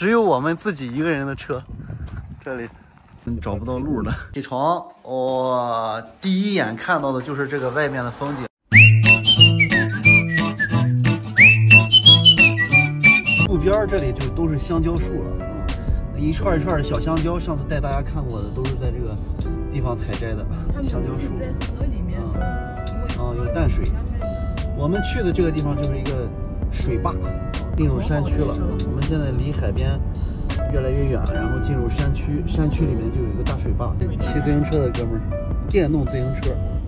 只有我们自己一个人的车。这里找不到路了。起床，第一眼看到的就是这个外面的风景。路边这里就都是香蕉树了，一串一串的小香蕉。上次带大家看过的都是在这个地方采摘的香蕉树。 在河里面， 有淡水。我们去的这个地方就是一个水坝，进入山区了。我们现在离海边越来越远，然后进入山区，山区里面就有一个大水坝。骑自行车的哥们儿，电动自行车。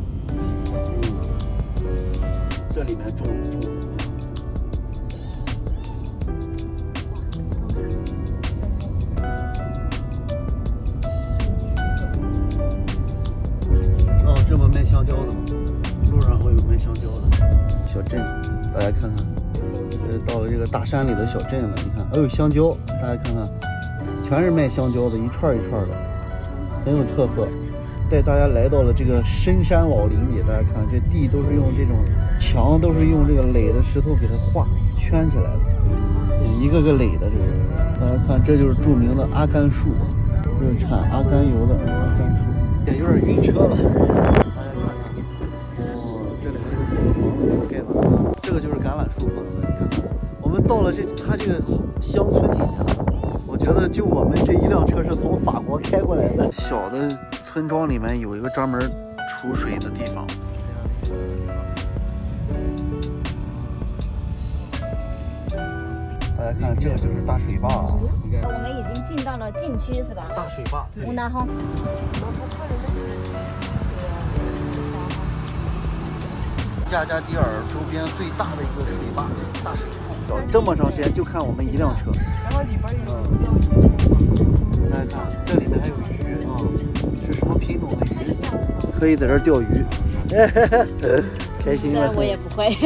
这里面种。这么卖香蕉的吗？路上会有卖香蕉的小镇，大家看看，到了这个大山里的小镇了。你看，还有香蕉，大家看看，全是卖香蕉的，一串一串的，很有特色。带大家来到了这个深山老林里，大家看，这地都是用这种墙，都是用这个垒的石头给它圈起来的，一个个垒的。这是，大家看，这就是著名的阿甘树，这是产阿甘油的阿甘树。也有点晕车了，大家看看，这里还有几个房子没有盖完。这个就是橄榄树，朋友们，看看，我们到了它这个乡村里面了。我觉得就我们这一辆车是从法国开过来的。小的村庄里面有一个专门储水的地方。大家看，这个就是大水坝啊。 我们已经进到了禁区，是吧？ 大水坝。 乌纳洪。 亚加迪尔周边最大的一个水坝，大水坝。这么长时间就看我们一辆车。 然后里边有大家看，这里面还有鱼啊，是什么品种的鱼？可以在这儿钓鱼，开心了。 我也不会。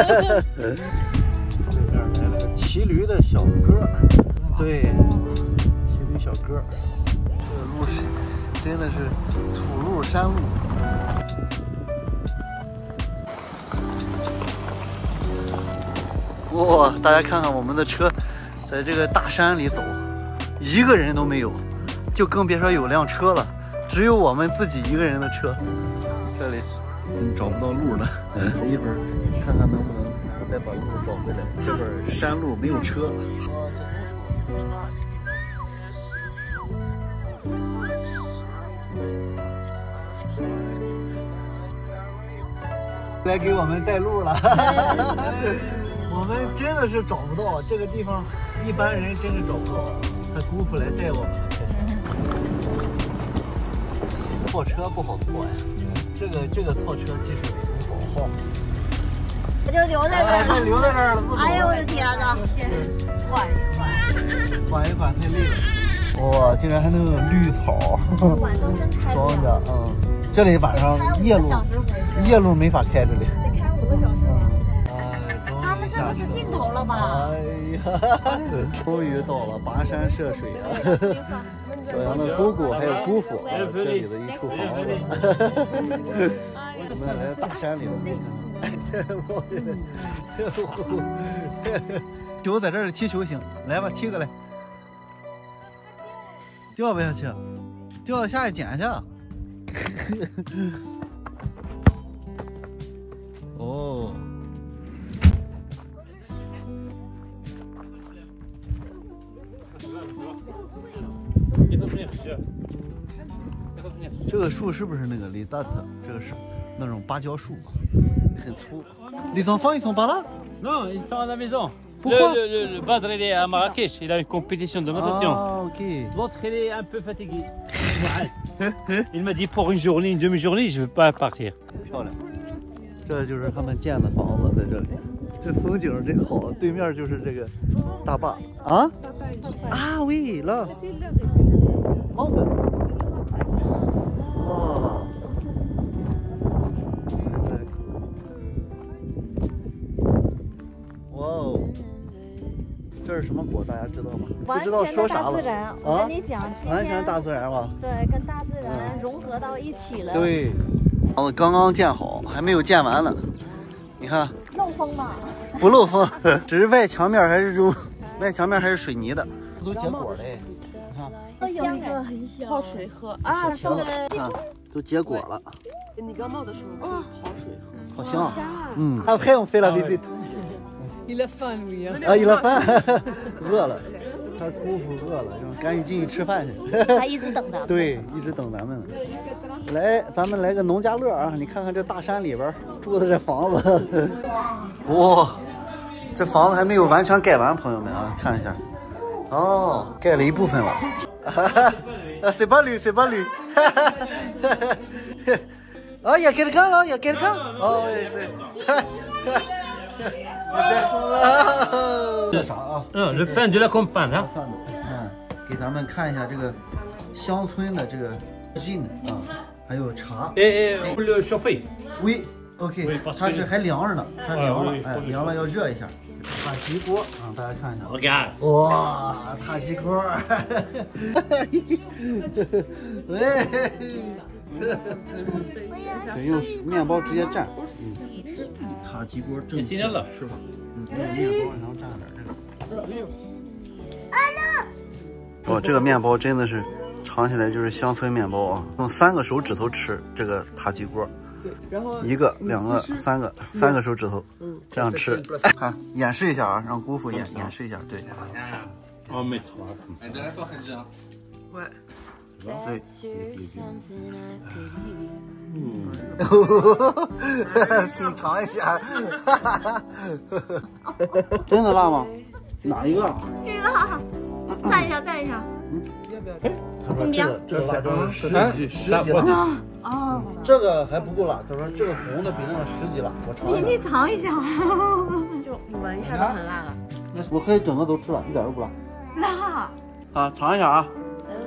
这儿来了个骑驴的小哥，对，骑驴小哥。这个路是真的是土路山路。哇，大家看看我们的车在这个大山里走，一个人都没有，就更别说有辆车了，只有我们自己一个人的车。这里找不到路了，一会儿看看能不能再把路找回来。这边山路没有车。来给我们带路了。我们真的是找不到这个地方，一般人真是找不到。他姑父来带我们。错车不好错呀，这个错车技术不好。 我就留在这儿了， 留在这儿了，不走了。 哎呦我的天哪！先缓一缓， 缓一缓，太累了。哇，竟然还能有绿草， 晚上真开不庄了。 稼，这里晚上夜路没法开这里。 得开5个小时。 他们这不是尽头了吧？ 哎呀，终于到了跋山涉水啊！小杨的姑姑还有姑父，这里的一处房子。我们来到大山里了，球在这里踢球行，来吧，踢个来。掉不下去，掉到下去捡去。哦。这个树是不是那个李大特？这个是那种芭蕉树，很粗。Les enfants ils sont pas là? Non, ils sont à la maison. Pourquoi? Le Badr il est à Marrakech, il a une compétition de natation. Ah ok. L'autre il est un peu fatigué. Il m'a dit pour une journée, une demi-journée, je ne veux pas partir. 漂亮，这就是他们建的房子，在这里。这风景真好，对面就是这个大坝啊。Ah oui, là. Mountain. 哇。哇哦，这是什么果？大家知道吗？不知道说啥了。 我跟你讲， 完全大自然吧？ 对，跟大自然融合到一起了。 对，房子刚刚建好，还没有建完呢。你看， 漏风吗？ 不漏风，只是外墙面还是水泥的。 都结果嘞，你看， 有一个很小， 泡水喝啊， 香了，看都结果了， 你感冒的时候可以泡水喝。 好香。嗯，après on fait la visite。 Il a faim lui 啊。 啊，伊拉饭，饿了，他姑父饿了，就赶紧进去吃饭去。 他一直等的。 对，一直等咱们呢。来，咱们来个农家乐啊！你看看这大山里边住的这房子，哇，这房子还没有完全盖完，朋友们啊，看一下。哦，盖了一部分了。c'est pas lui，c'est pas lui。哦，也给干了，也给干。哦，对。这啥啊 ？Le pain de la campagne， 给咱们看一下这个乡村的这个 gin 啊，还有茶。 le chauffer。 喂 ，OK， 它是还凉着呢，它凉了，哎，凉了要热一下。塔吉锅啊，大家看一下。 Regarde。 哇，塔吉锅。喂。对，用面包直接蘸。塔吉锅正。 新了是吧？ 用面包然后蘸点这个。哦，这个面包真的是尝起来就是乡村面包啊！用3个手指头吃这个塔吉锅。 对，然后 1个、2个、3个手指头，这样吃。看，演示一下啊，让姑父演示一下，对。 对。 你尝一下。真的辣吗？哪一个？ 这个，蘸一下，蘸一下。 要不要？ 他说这个辣椒是10级辣。 哦， 这个还不够辣，他说这个红的比那个10级辣。我尝一下。 你尝一下，就你闻一下都很辣了。 我可以整个都吃了，一点都不辣。 辣。 啊，尝一下啊。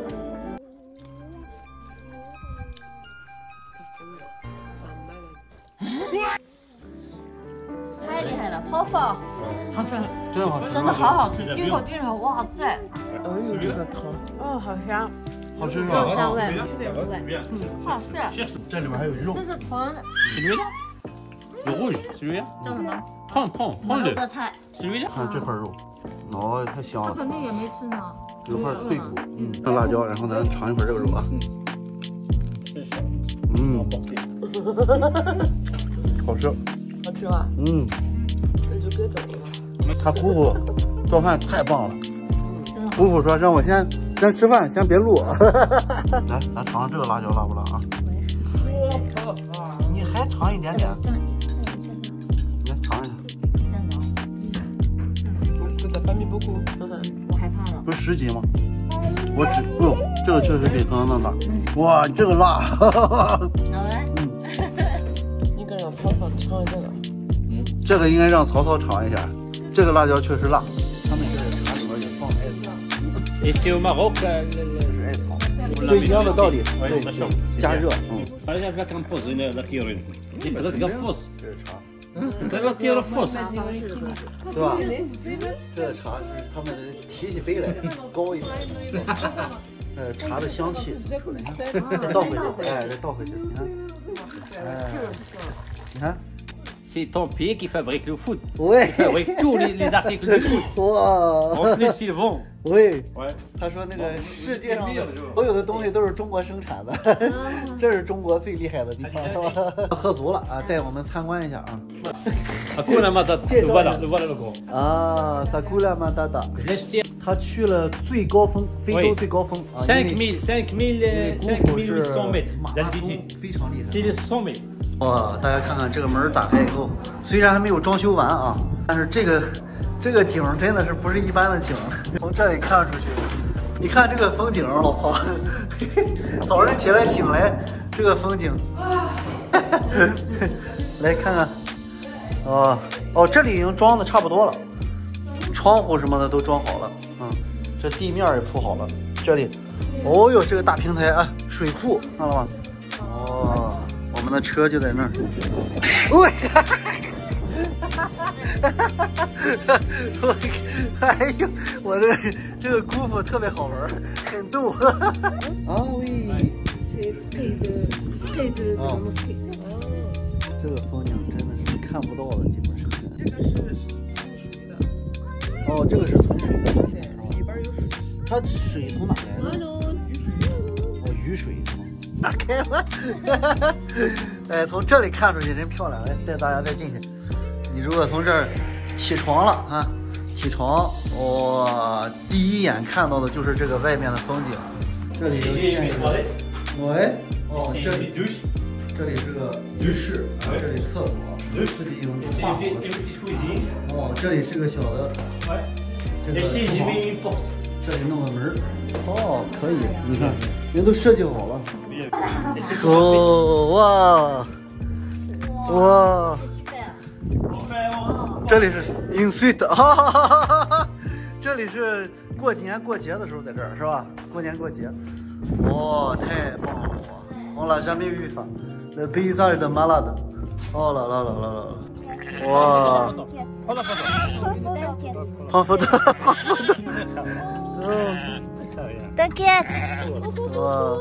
太厉害了，泡泡，好吃， 真好吃， 真的好好吃，巨好巨好，哇塞！ 哎呦，这个汤，哦，好香， 好吃是吧？ 香味，特别入味，好吃。 这里面还有肉。 这是豚， Le rouge, celui-là. 叫什么？ Prends le. 的菜。 Celui-là. 看这块肉，哦，太香了， 肯定也没吃呢。 有块脆骨，放辣椒，然后咱尝一会儿这个肉啊。好吃。 好吃吧？这就给整了。 他姑父做饭太棒了。姑父说让我先吃饭，先别录。来，咱尝尝这个辣椒辣不辣啊？你还尝一点点。来尝一下。 我害怕了。 不是10级吗？这个确实比刚刚那辣。哇，这个辣！ 好嘞。 应该让曹操尝一下的。 这个应该让曹操尝一下。这个辣椒确实辣。他们这个茶里边也放艾草。 Ici au Maroc, 是艾草。对，一样的道理。对，加热。 Fallait faire comme pause, la tire une fois. Dis pas de fausse. 这是茶。 La tire fausse. 对吧？这茶是他们提起杯来高一点。茶的香气出来，你看，再倒回去，哎，再倒回去，你看，哎，你看。 C'est ton pied qui fabrique le foot. Ouais. Il fabrique tous les articles du foot. 哇。 En plus, ils vendent. Ouais. Ouais. 他说那个世界上的所有的东西都是中国生产的，这是中国最厉害的地方，是吧？喝足了啊，带我们参观一下啊。 Hakuna Matata. Voilà le gros. 啊 ，Hakuna Matata。他去了最高峰，非洲最高峰啊 ，5800 mètres d'altitude， 非常厉害。 C'est les 100 mètres。 哇，大家看看这个门打开以后，虽然还没有装修完啊，但是这个景真的是不是一般的景。从这里看出去，你看这个风景，老婆，早上起来醒来，这个风景，来看看，哦，这里已经装的差不多了，窗户什么的都装好了，这地面也铺好了，这里，哦哟，这个大平台啊，水库看了吗？哦。我们的车就在那儿。喂，哎呦，我这个姑父特别好玩，很逗。啊喂，这个风景真的是看不到的，基本上。这个是存水的。哦，这个是存水的。 里边有水。 它水从哪来的？哦，雨水是吗？打开了。哎，从这里看出去真漂亮。来，带大家再进去。你如果从这儿起床了啊，起床，哇，第一眼看到的就是这个外面的风景。这里有天台。喂，哦，这里是个浴室，这里厕所，自己用画好的。哦，这里是个小的，这个厨房，这里弄个门。哦，可以，你看，人都设计好了。哦，哇，这里是 in suite， 哈哈哈哈，这里是过年过节的时候在这儿是吧？过年过节，哇，太棒了！我l'a jamais vu ça， le paysage de malade。哦啦啦啦啦啦！哇，好foto，好foto。 T'inquiète。 哇，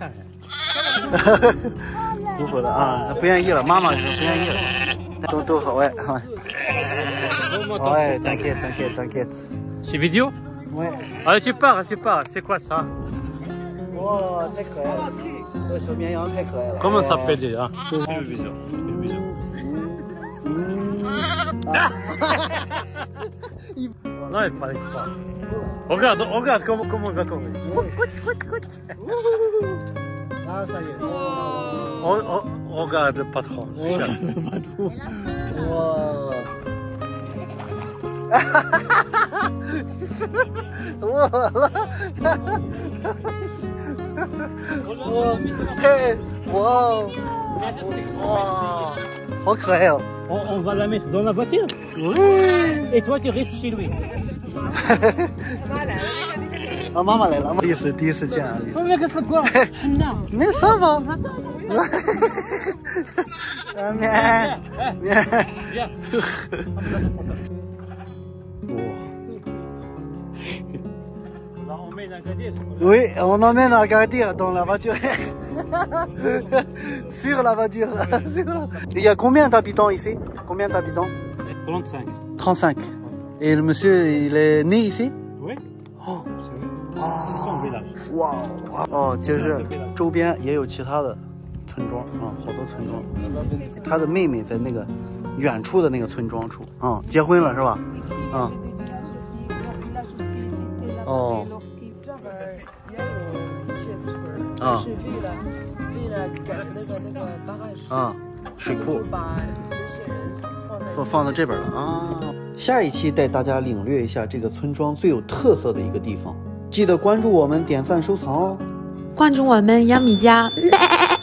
舒服的啊，不愿意了，妈妈就说不愿意了，都好哎，ouais, t'inquiète. C'est vidéo? Ouais. Ah, tu parles, c'est quoi ça? Wow, 太可爱了，这小绵羊太可爱了。 Comment ça s'appelle déjà? Le bisou. Non, elle parle pas. Regarde comment on va courir. Ah, ça y est. Regarde le patron. Wow. Wow. Wow. 好可爱哦。 On va la mettre dans la voiture. Oui. Et toi, tu restes chez lui. 啊，妈妈来了，第一次见啊。 Mais qu'est-ce que quoi? Non. Mais ça va. Viens. Viens. On met l'Agadir. Oui, on emmène Agadir dans la voiture. Sur la voiture. Il y a combien d'habitants ici? 35. 35. Et le monsieur, il est né ici? Oui. Oh. C'est son village. 哇哦，接着周边也有其他的村庄啊，好多村庄。他的妹妹在那个远处的那个村庄处啊，结婚了是吧？啊。哦。啊。啊，水库。放到这边了啊。下一期带大家领略一下这个村庄最有特色的一个地方。记得关注我们，点赞收藏哦！ 关注我们杨米家。